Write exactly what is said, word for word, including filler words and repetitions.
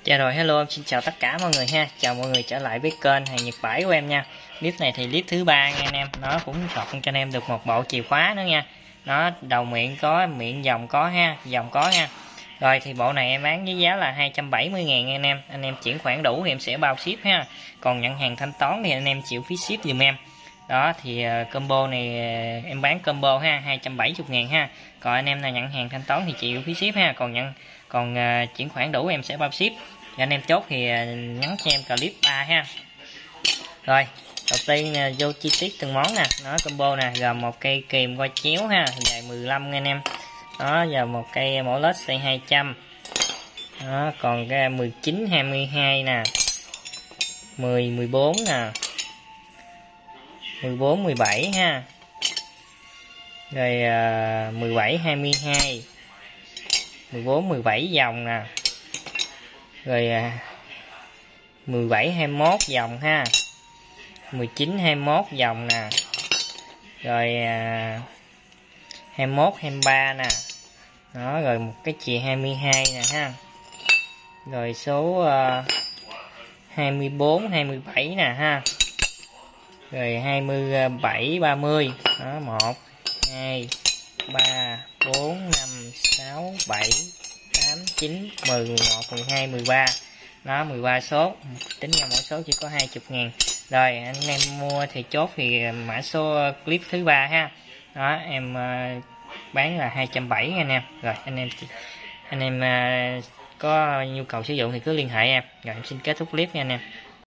Dạ rồi, hello, em xin chào tất cả mọi người ha. Chào mọi người trở lại với kênh Hàng Nhật Bãi của em nha. Clip này thì clip thứ ba nha anh em. Nó cũng chọn cho anh em được một bộ chìa khóa nữa nha. Nó đầu miệng có, miệng dòng có ha, dòng có ha. Rồi thì bộ này em bán với giá là hai trăm bảy mươi ngàn anh em. Anh em chuyển khoản đủ thì em sẽ bao ship ha. Còn nhận hàng thanh toán thì anh em chịu phí ship giùm em. Đó thì uh, combo này uh, em bán combo ha, hai trăm bảy mươi ngàn ha. Còn anh em nào nhận hàng thanh toán thì chịu phí ship ha. Còn nhận còn uh, chuyển khoản đủ em sẽ bao ship. Và anh em chốt thì uh, nhắn cho em clip ba ha. Rồi đầu tiên uh, vô chi tiết từng món nè. Nó combo nè, gồm một cây kìm coi chéo ha, dài mười lăm anh em. Đó, và một cây mẫu led C hai trăm. Đó, còn cái mười chín, hai mươi hai nè, mười, mười bốn nè, mười bốn, mười bảy ha. Rồi uh, mười bảy, hai mươi hai, mười bốn, mười bảy dòng nè. Rồi uh, mười bảy, hai mươi mốt dòng ha. mười chín, hai mươi mốt dòng nè. Rồi uh, hai mươi mốt, hai mươi ba nè. Đó, rồi một cái chì hai mươi hai nè ha. Rồi số uh, hai mươi bốn, hai mươi bảy nè ha. Rồi hai mươi bảy, ba mươi. Đó, một, hai, ba, bốn, năm, sáu, bảy, tám, chín, mười, mười một, mười hai, mười ba. Đó, mười ba số. Tính ra mỗi số chỉ có hai mươi ngàn. Rồi anh em mua thì chốt thì mã số clip thứ ba ha. Đó, em uh, bán là hai trăm bảy mươi anh em. Rồi anh em anh em uh, có nhu cầu sử dụng thì cứ liên hệ em. Rồi em xin kết thúc clip nha anh em.